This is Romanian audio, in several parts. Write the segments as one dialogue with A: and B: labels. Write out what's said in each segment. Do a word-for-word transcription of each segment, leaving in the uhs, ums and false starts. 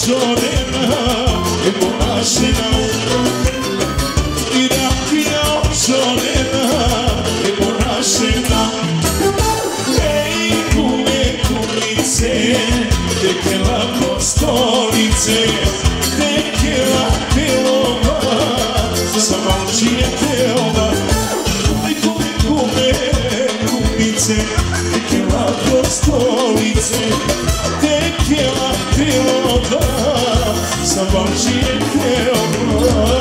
A: Jorena e Bonascena Irachia Jorena e Bonascena Ehi come kumice te che la kostolice te che la teova savanci e teova Ehi come come kumice te che la kostolice te che la teova savanci e teova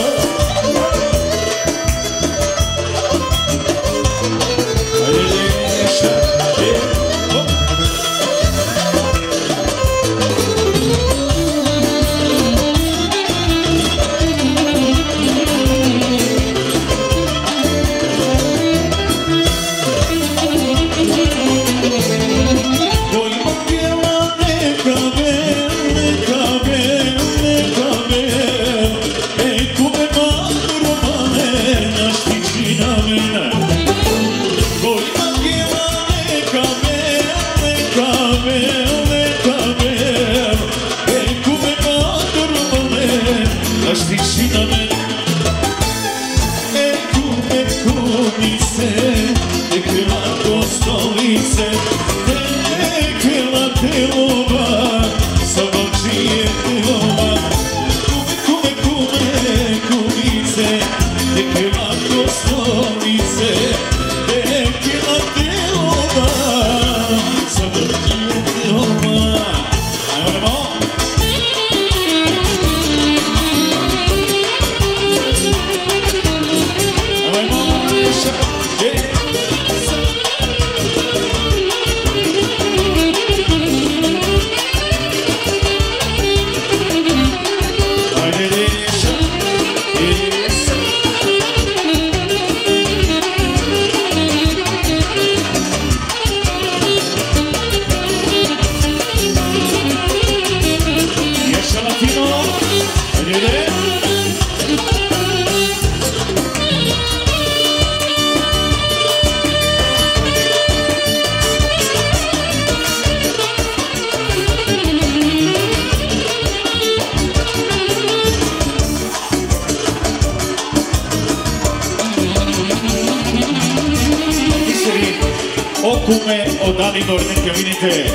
A: Come o dali dormente vinite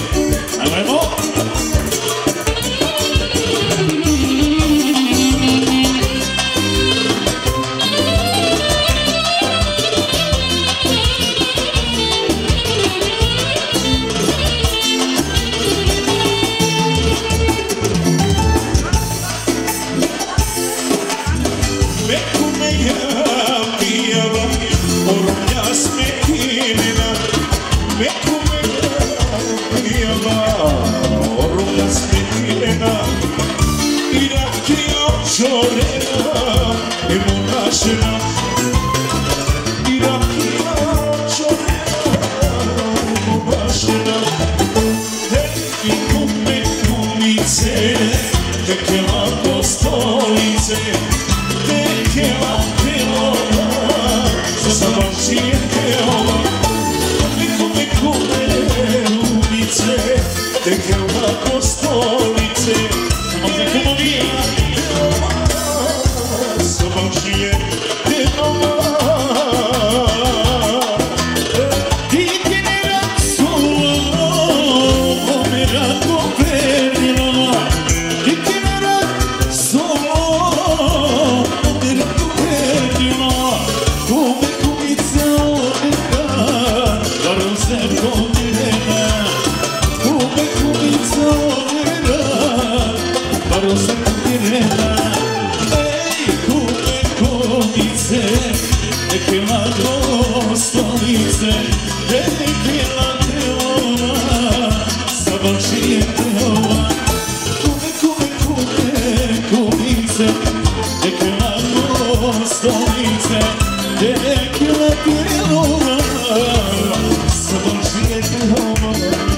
A: Avemo Me come ya piava ormai smettina Me come piava ormai smettina Irachia Jorena e Bonascena Irachia Jorena e Bonascena Ehi come kumice te che la kostolice te che la teova savanci e teova te che una kostolice Siamo in comunia Savanci e teova Ti tenerà solo come ratto perdila Ti tenerà solo come ratto perdila Come cominciamo a la rosa condirena Rosa candirena Ehi come comice E che la kostolice E che la teova Savanci e teova Come come come comice E che la kostolice E che la teova Savanci e teova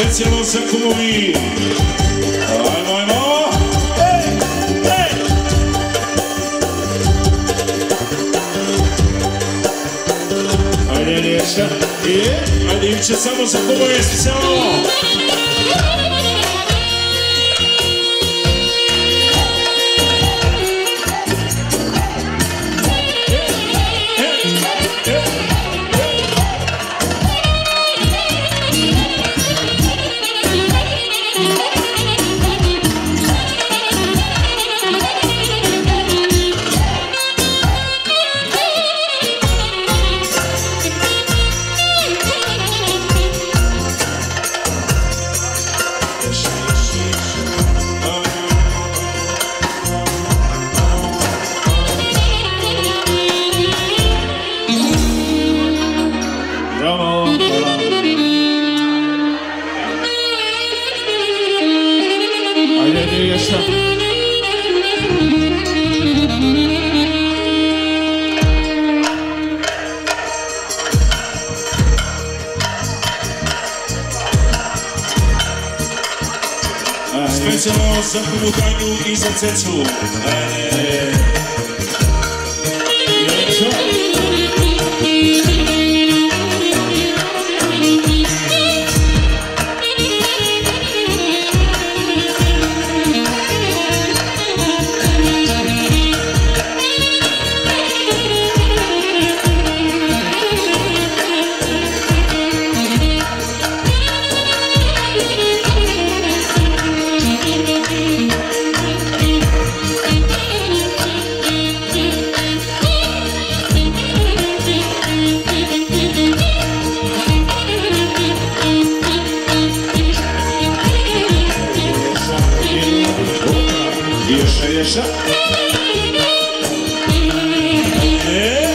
A: specijalno za kumovi. Ajmo, ajmo. Ej, ej. Ajde, Lješa. Ajde, Ivče, samo za kumovi specijalno. Specijalno za Kumu i za Cecu. Ajde. Ješa. E?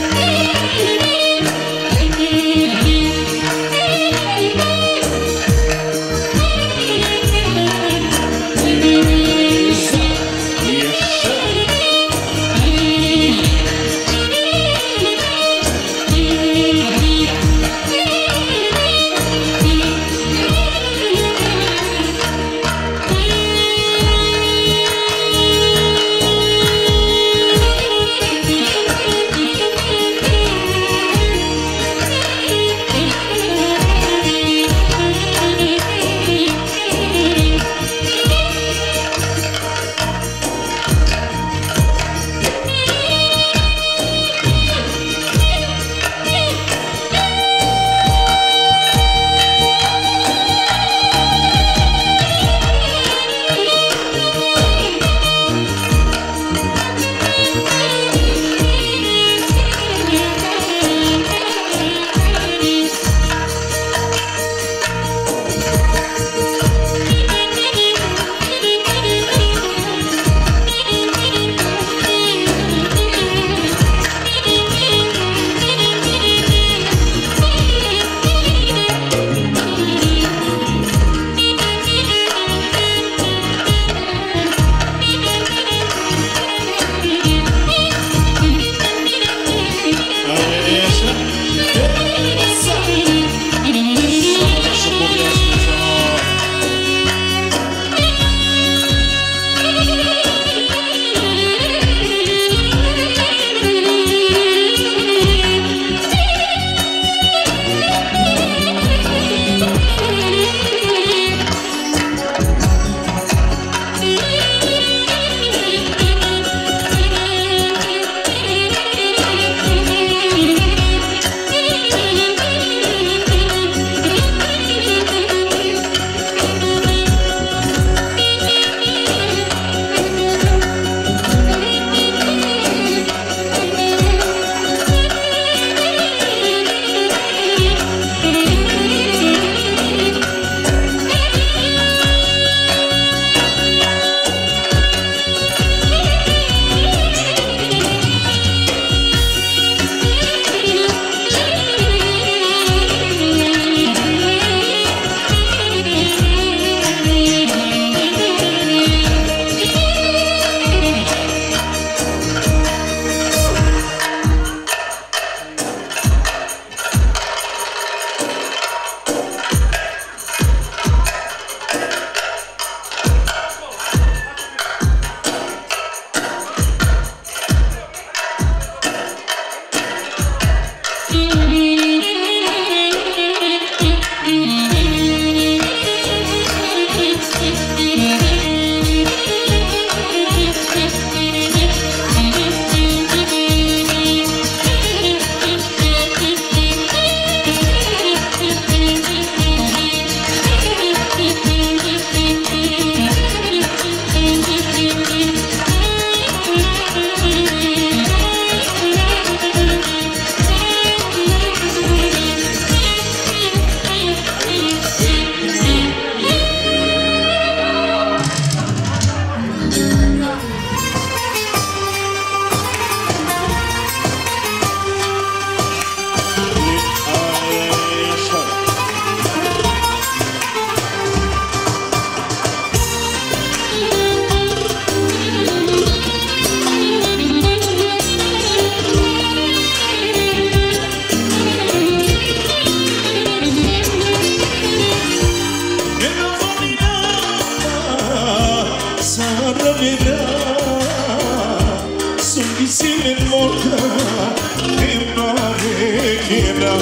A: zilin morka Ima rekina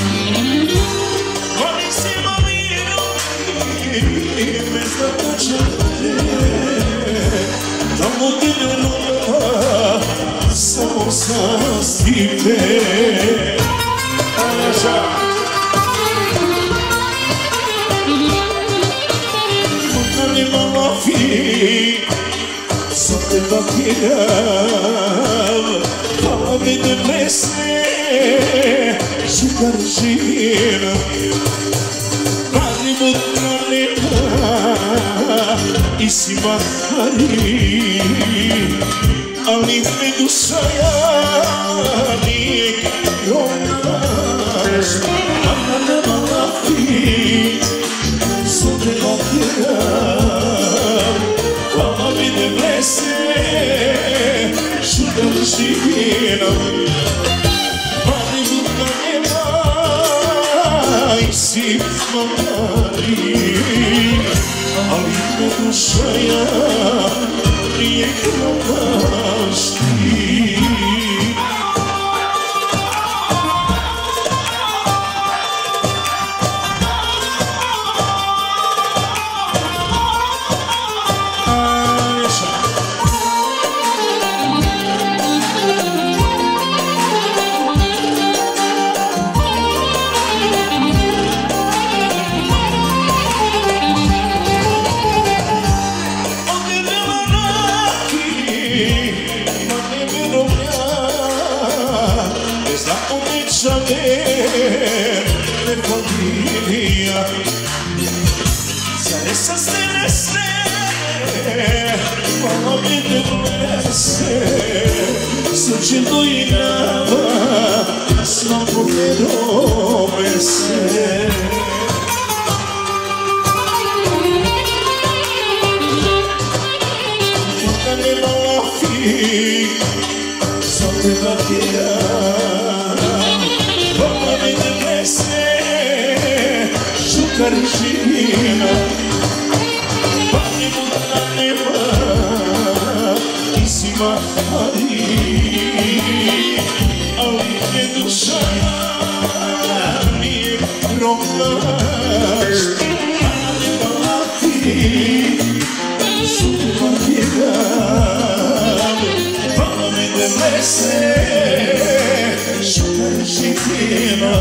A: Voli si malinu I bez da počete Tamo ti ne nula Samo sa stipe Anaša Možda nema lafi Sa te bakira Pa mi ne mesne Šukar živina Mali mutra nema I si mahari Ali me duša ja Nije kronaš Mama nema lafi Sa te bakira Pa mi ne mesne Šukar živina Mali mutra nema I si mahari Ali me duša ja Nije kronaš ti Ne familia Zare sa stene sve Malo mi ne blese Suđeno i nama Svako ne dome se Možda nema lafi Sam te bakira Šukar živina Pa mi mutra nema I si mahari Ali me duša Nije kronaš Mama nema lafi Šukar bakira Pa mi ne mese Šukar živina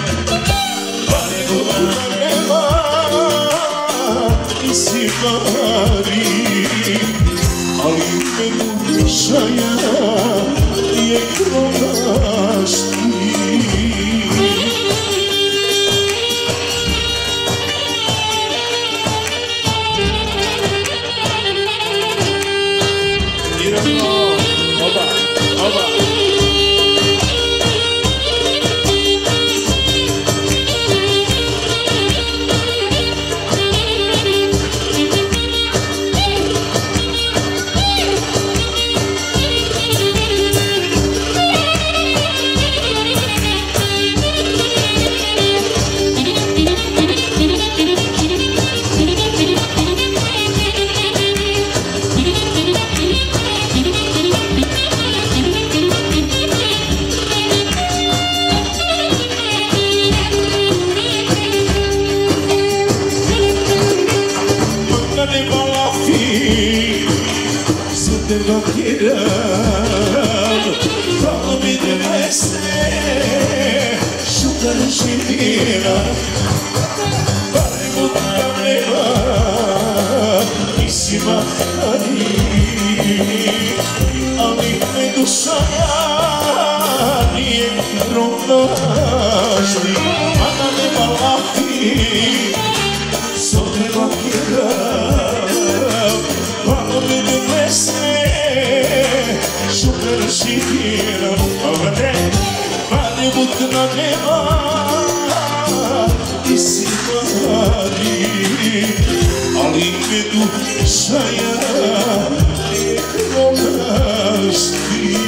A: I si mahari Ali me duša ja Nije kronaš ti Idemo, oba, oba Te bakiram, pa mi ne mesne Šukar živina Pa ne mutra nema I si mahari Ali me duša ja Nije kronaš ti Mada nema lafi So te bakiram Pa mi ne mesne Šukar živina Pa ne mutra nema I si mahari Ali me duša ja Nije kronaš ti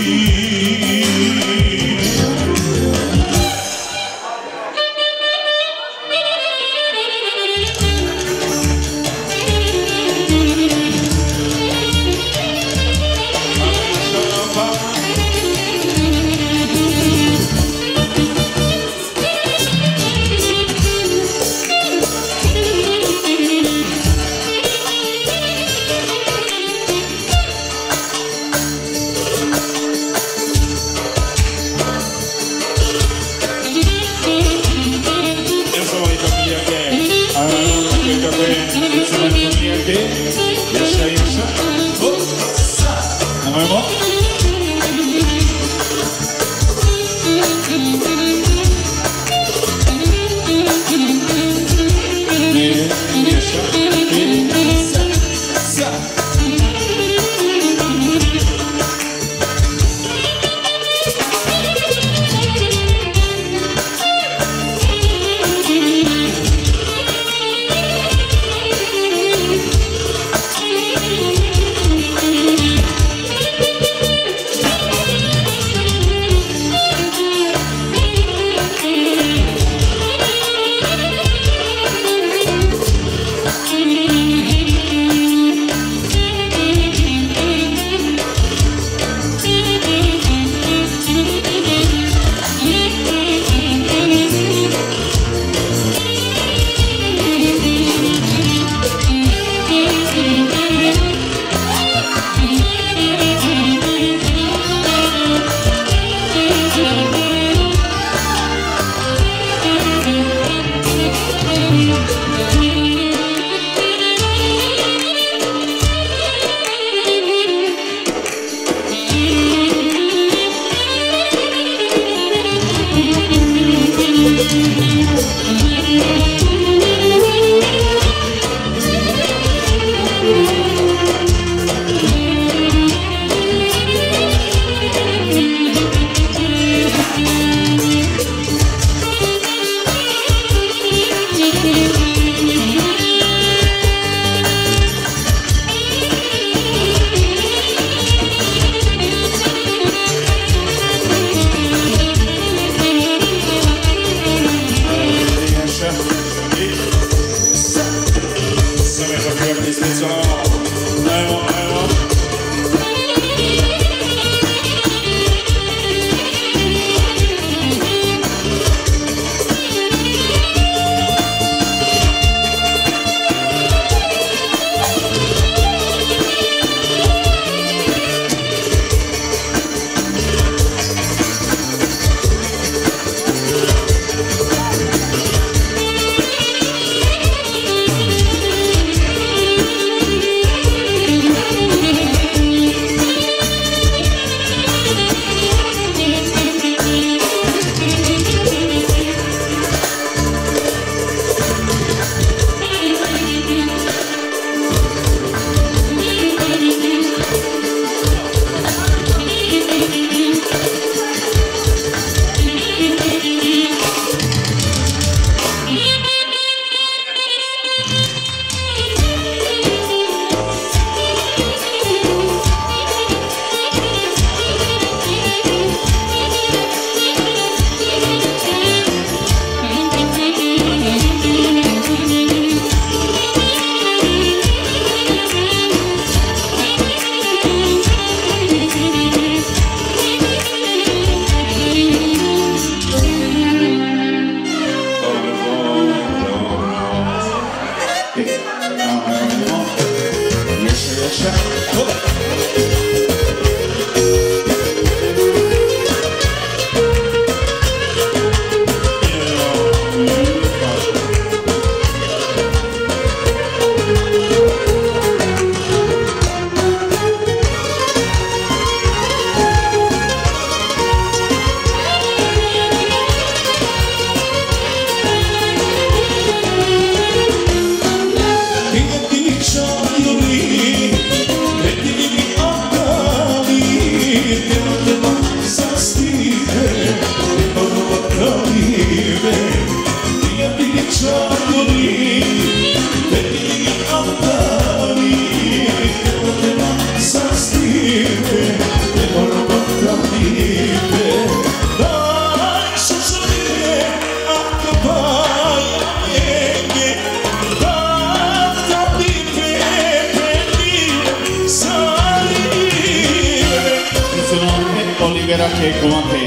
A: libera che con te.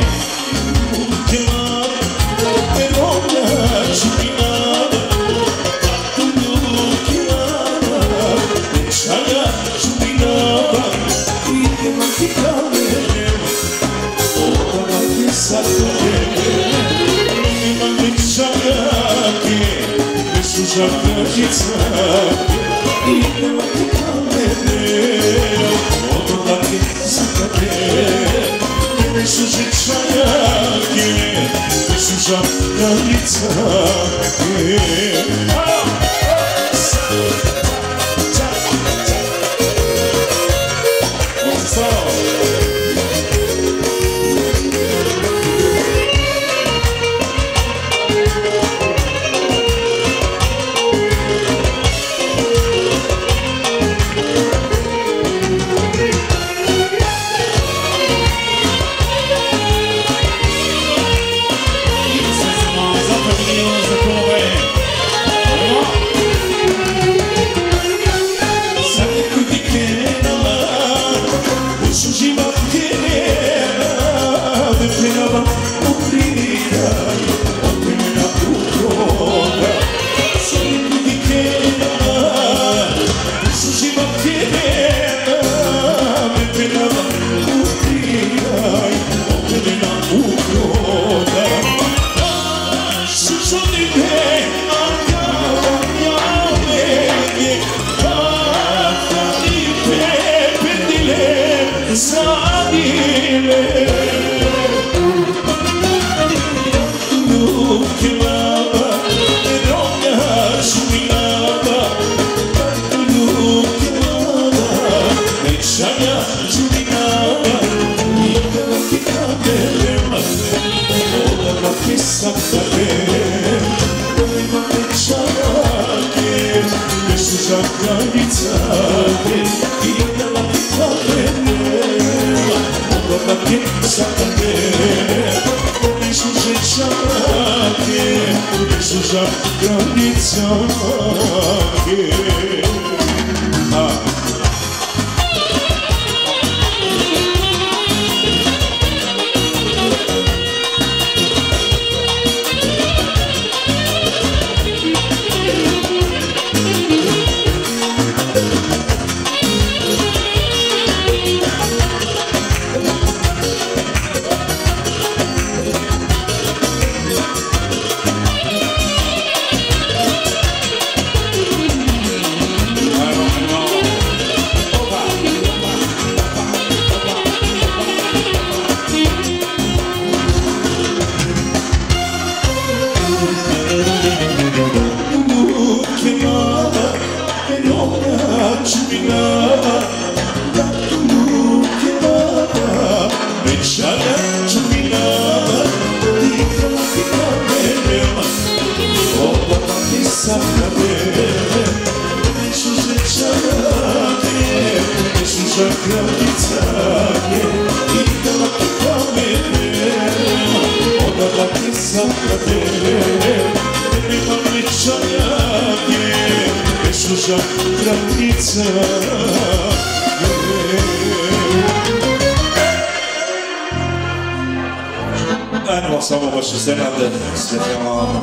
B: Samo baš se nade, sve tamo.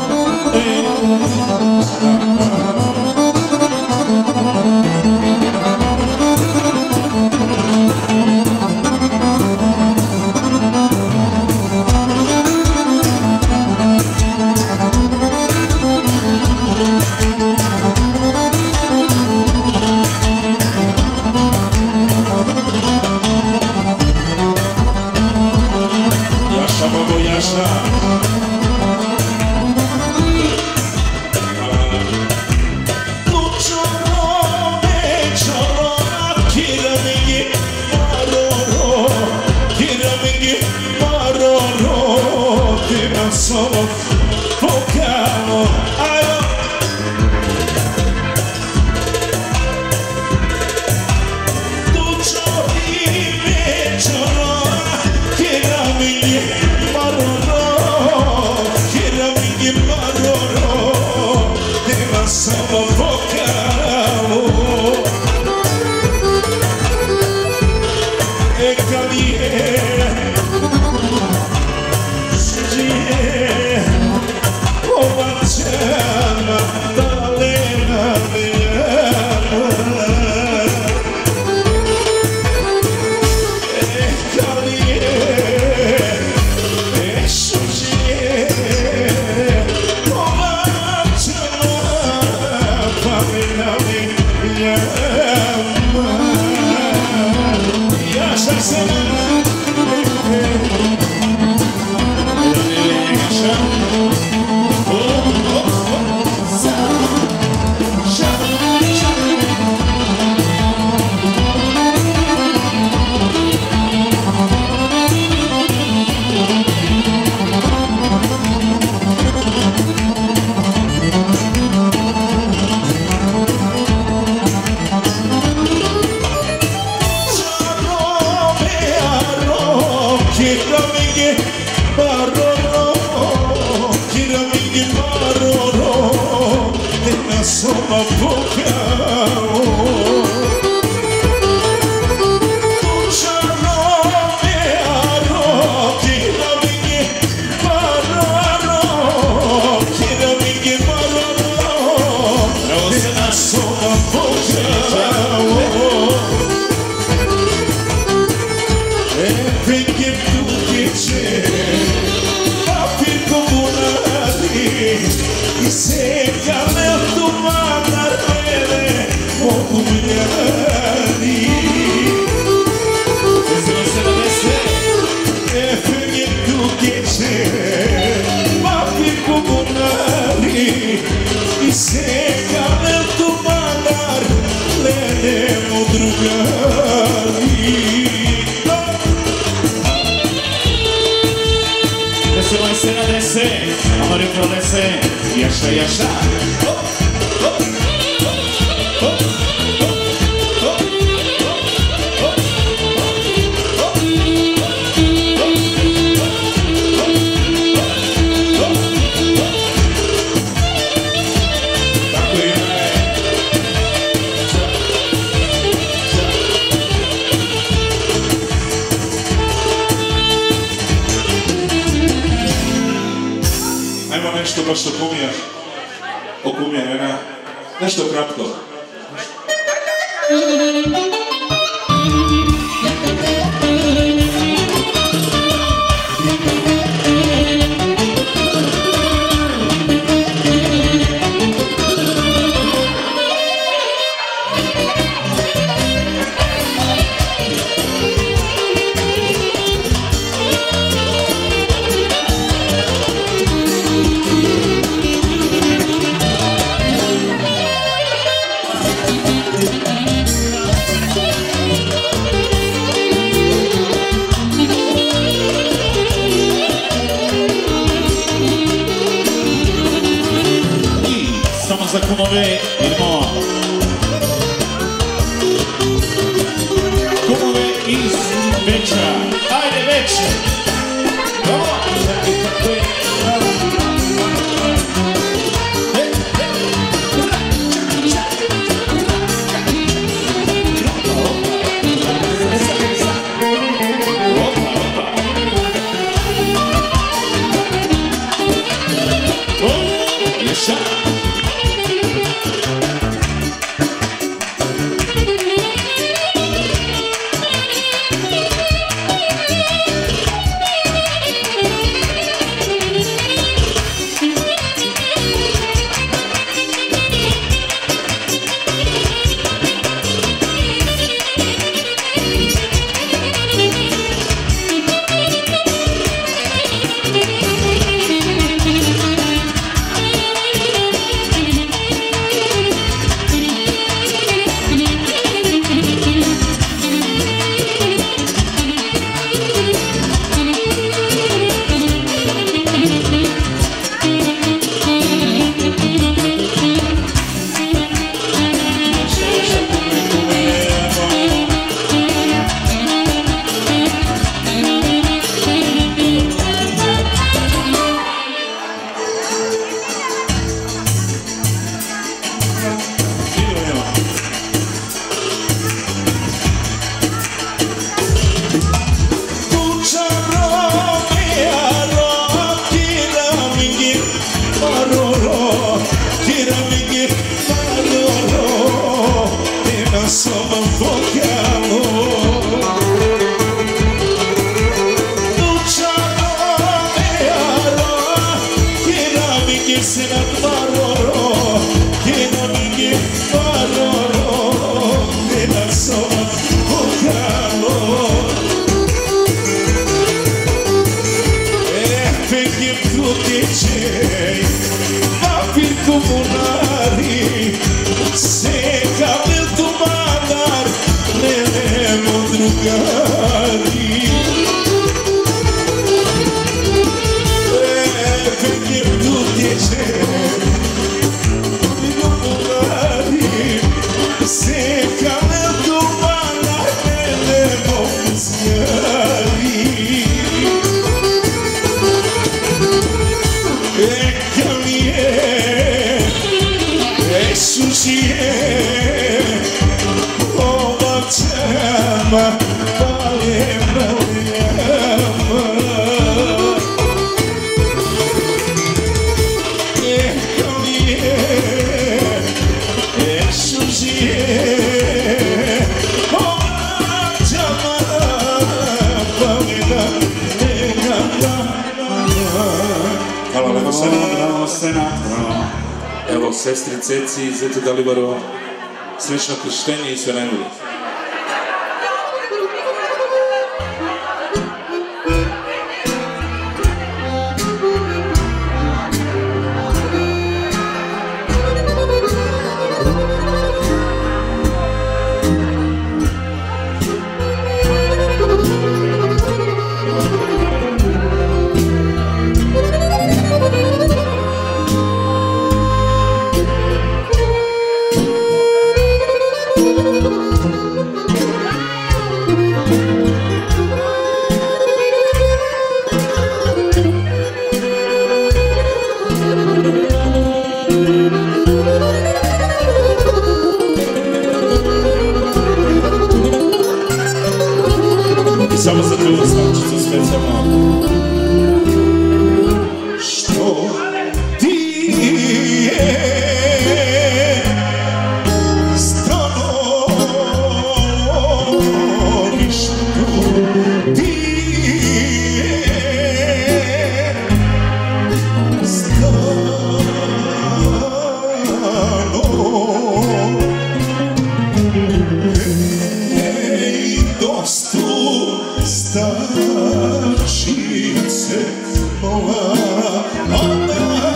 A: E Kiramingi maroro, kiramingi maroro, tena soma bokao. Tucharo mearo, kiramingi maroro, kiramingi maroro, tena soma bokao. Perché tu che c'è, ma per comunali, i secali a tu mandarmene, o comunali. E perché tu che c'è, ma per comunali, i secali a tu mandarmene, o drugari.
B: Desce mais cena, desce, amor pra desce, yaşa yaşa. Hop, hop, hop, hop, hop, hop, hop,
A: Ajmo nešto baš o kumija, o kumija, jedna, nešto kratko.
B: Za kumove idemo. Kumove iz Beča. Ajde Beče.
A: Seca Hvala lepo
B: Senat. Evo, sestri Ceci i Zetu Dalibaro, srećno krštenje i sve najbolje.
A: Samo za tu stavčicu specijalno. Što ti je stanovište, ti je stano, ej, dostu starčice moja, ona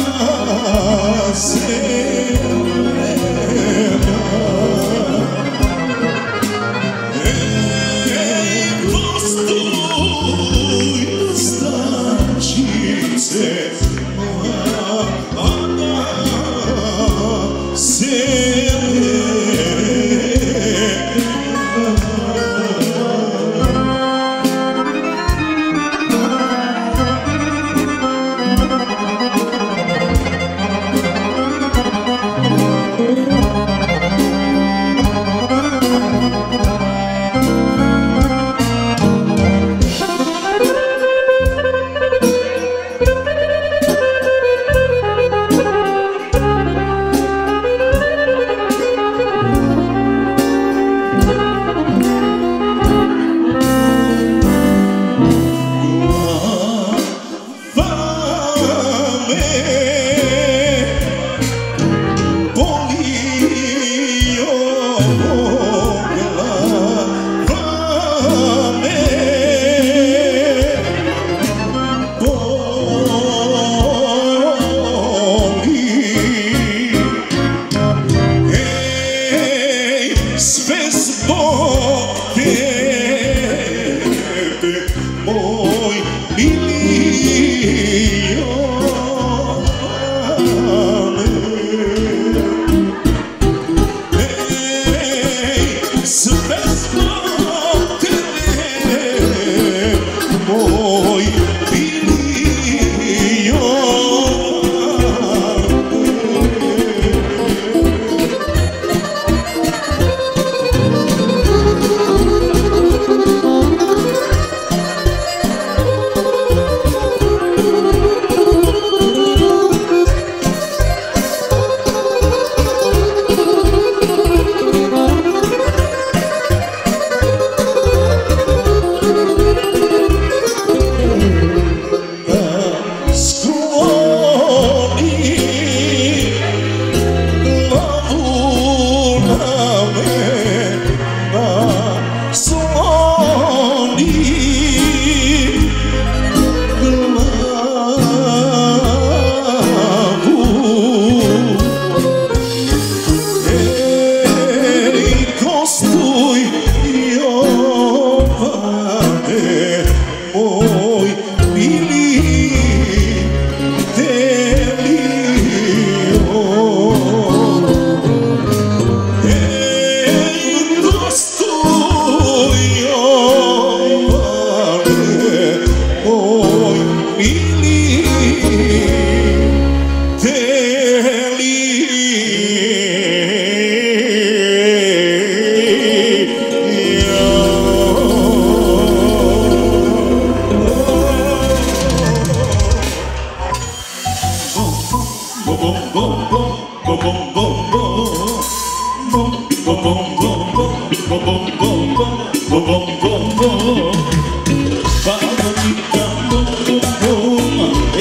A: zemljena. Ej, postuj, starčice moja, ona zemljena.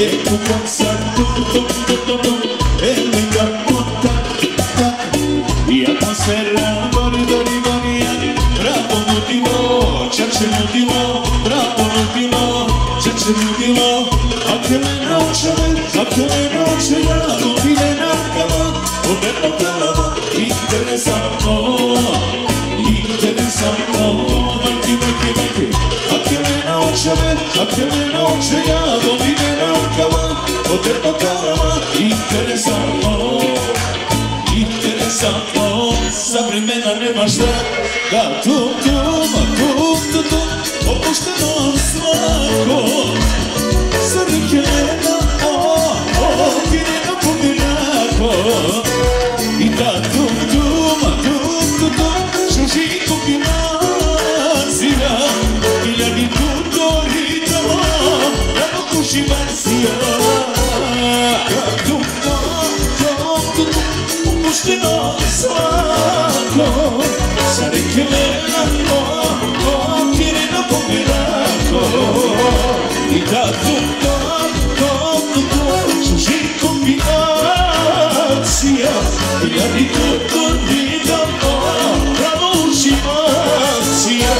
A: e tu pensa tutto, tutto, tutto, e mi dà tutta, tutta. E atmosfera, gori, gori, gori, bravo l'ultimo, c'è l'ultimo, bravo l'ultimo, c'è l'ultimo. A che me non c'è, a che me non c'è, non mi viene a cava, o bello cava, interessante, interessante, vecchi, vecchi, vecchi. A che me non c'è, a che me non c'è, non mi viene a cava, o bello cava, interessante, interessante. Съвременна нemaștă, dar tu, tu, mă, tu, tu, tu, opušteno svako. Srkljena, o, o, kirena pomirako. I da tu, tu, mă, tu, tu, tu, šuži kombinacija. Iljadi tu doritamo, da pokuši varsija. Tu, tu, tu, tu, opušteno svako. Srkljena, o, o, kirena pomirako. I da tu, to, to, to, to, šuži kombinacija. Ja ni to, to, ni da, o, pravo uživacija.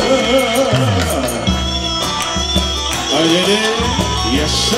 A: Ajde, jaša.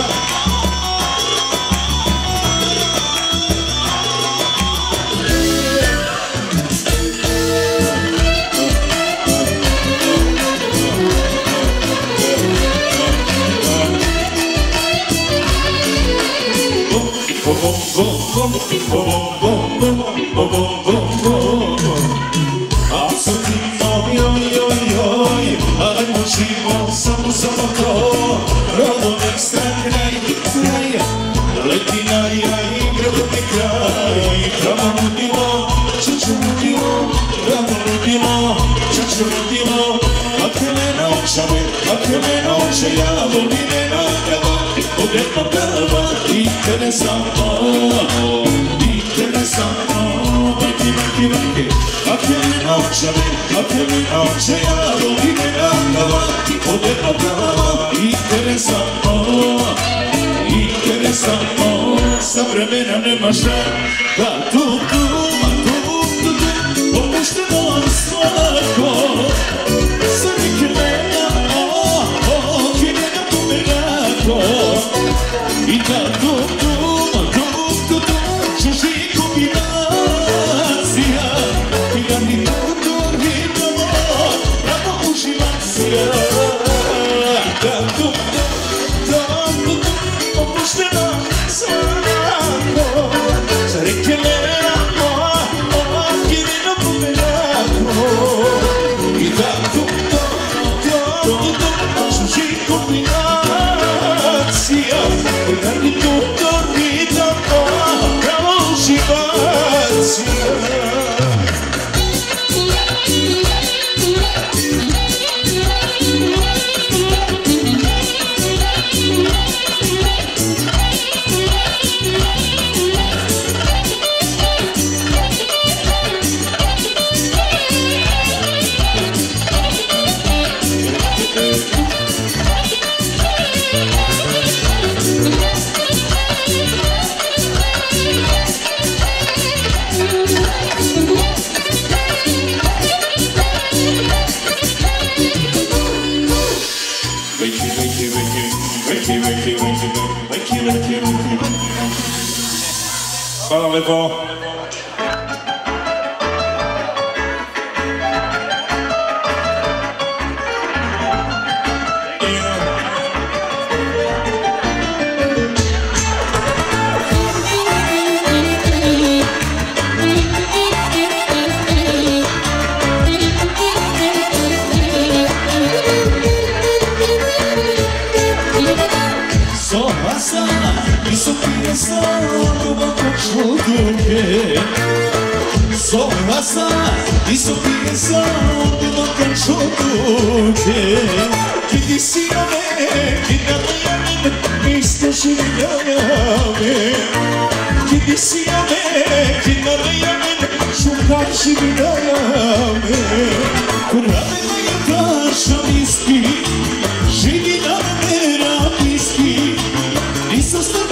A: Apsolutno, joj, joj, joj, ajmo živo, samo, samo to. Rodom ekstra kraj, kraj, leti na jaj, gradovni kraj. Pravo ludilo, čaču ludilo, pravo ludilo, čaču ludilo. A che me noćame, a che me noće, ja volim ne nagrava. Odjedno prava, interesantno, interesantno, vajki, vajki, vajki. A che mi noćame, a che mi noće, ja volim ne nagrava. Odjedno prava, interesantno, interesantno. Savremena nema šta, da tu, tu, ma tu, tu, tu, opušteno svako. Srkljena, o, o, kirena pomirako. I da tu, tu, ma tu, tu, tu, šuži kombinacija. I da ni tu, tu, ritamo, pravo uživacija. Da tu, tu, tu, tu, tu, opušteno svako. Srkljena, o, o, kirena pomirako. I da tu, tu, tu, tu, tu, šuži kombinacija. I da ni tu, tu, ritamo, pravo uživacija. Veki, veki, veki, veki, veki, veki, veki, veki, veki. Hvala lepo. Sohasa, isopije sam bilo kančotuke. Kidi si ove, kida najame, isto življame. Kidi si ove, kida najame, šukar življame. Kurave moje taša miski, živi na mera miski. Niso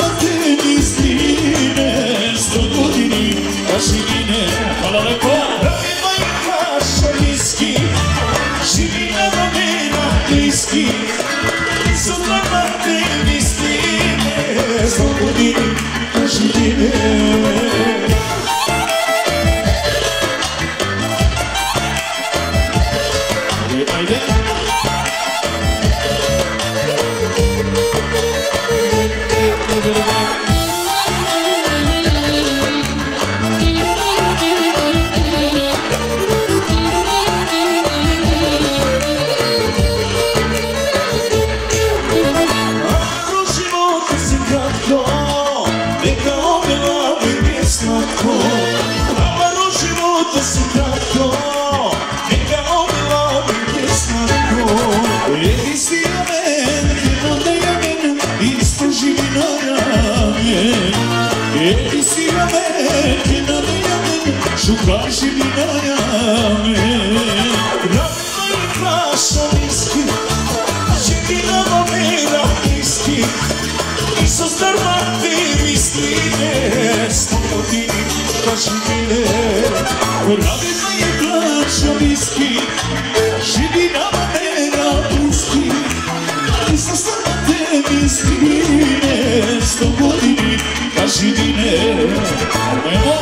A: Edi si a me, che non è a me, sciuparci di noi a me. Rameno il fascio mischi, Šedinama mera iski, Isus darmati miskine, sto godini kašmine. Rameno je fascio miski, Šedinama mera iski, Isus darmati miskine, sto godini kašmine. Ajmo!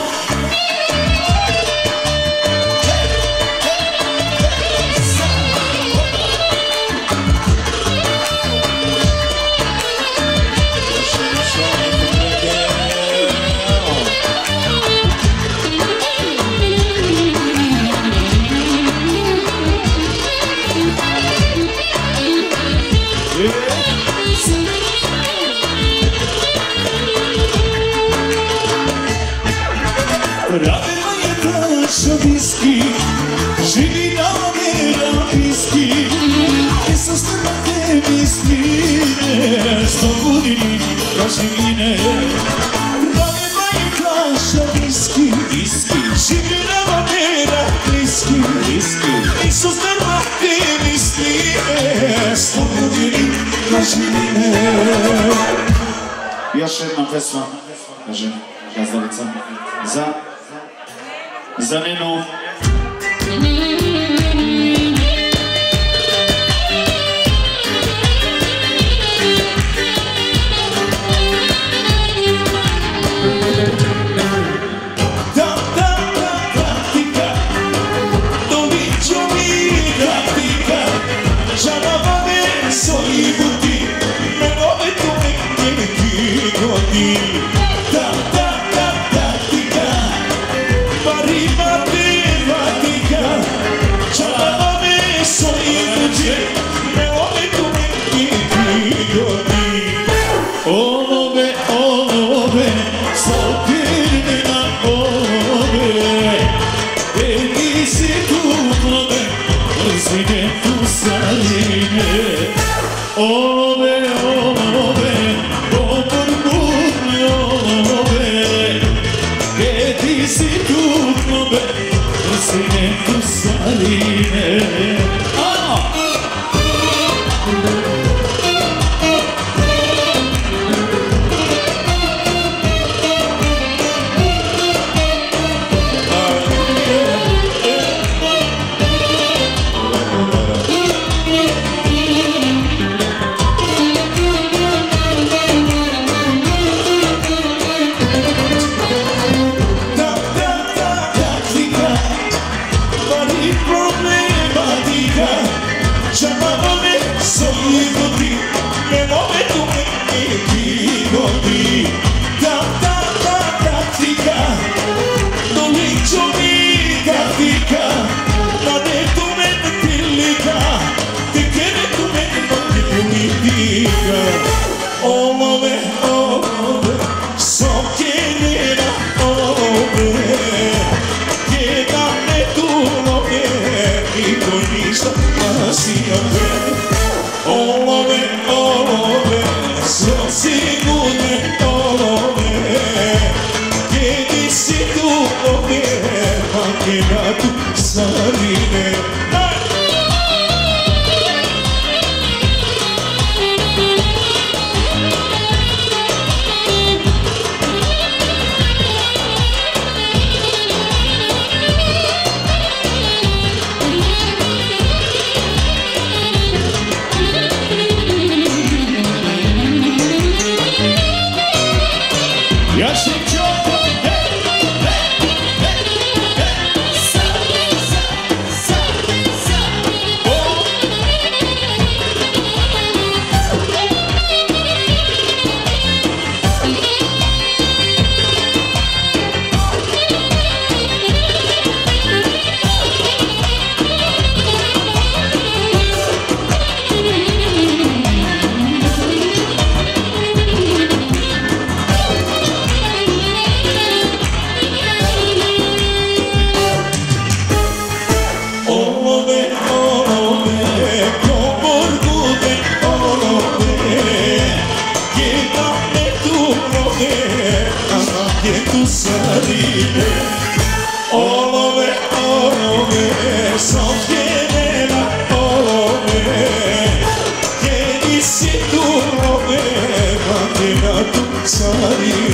A: Rameno je flaša viski, Šedinama mera iski, Isus na tebi spine, sto godini kašmine. Rameno je flaša viski, Šedinama mera iski, Isus na tebi spine, sto godini kašmine. Još jedna pesma, kaže gazdovica, za za Nenu. Da, da, da, pratica, doviđo mi pratica, žalavane svoji buti, menove tu neki godi. Da, da, da, pratica, Marima tematica, čalavane svoji buti, menove tu neki godi. Olove, olove, sopirne na olove, Edi si tu plove, brzine tu saline. Olove, olove, pomorgune olove, Edi si tu plove, brzine tu saline. Čalavane svoji buti, menove tu neki godi. Da, da, da, pratica, doviđo mi pratica, da ne tu mene prilika, te che ne tu mene non ti politica. Olove, olove, so che nera olove, che da me tu love, i tuoi ništa si a me. Olove, olove, so sigurne olove, che di si tu love, ma che na tu saline. Ja sam čopa, hej, hej, hej, hej, sa, sa, sa, sa, oh. gdje tu sarine. Olove, olove, sovjena olove, gdje nisi tu rove, batina tu sarine.